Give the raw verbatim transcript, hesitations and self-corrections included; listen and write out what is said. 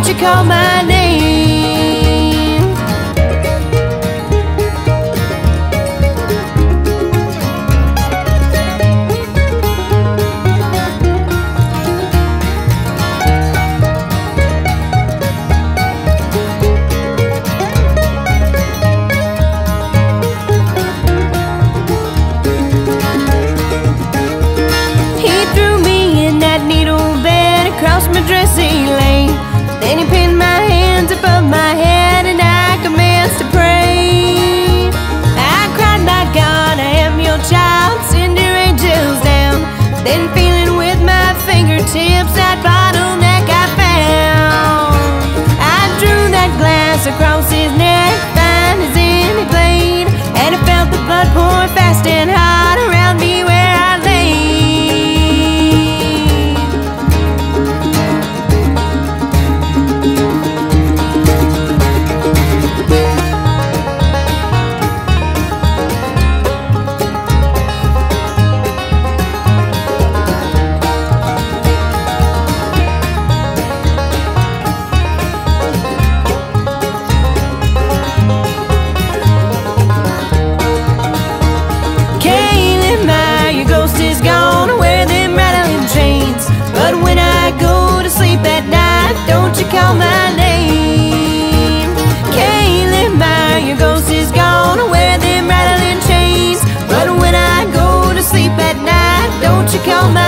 you call my name. My dressing lane, then he pinned my hands above my head and I commenced to pray. I cried, my God, I am your child, send your angels down. Then feeling with my fingertips that bottleneck I found, I drew that glass across his neck, fine as any blade, and I felt the blood pour fast and hot around me where I lay. Is gone, wear them rattling chains, but when I go to sleep at night, don't you call my name. Kaylee, Meyer, your ghost is gone, wear them rattling chains, but when I go to sleep at night, don't you call my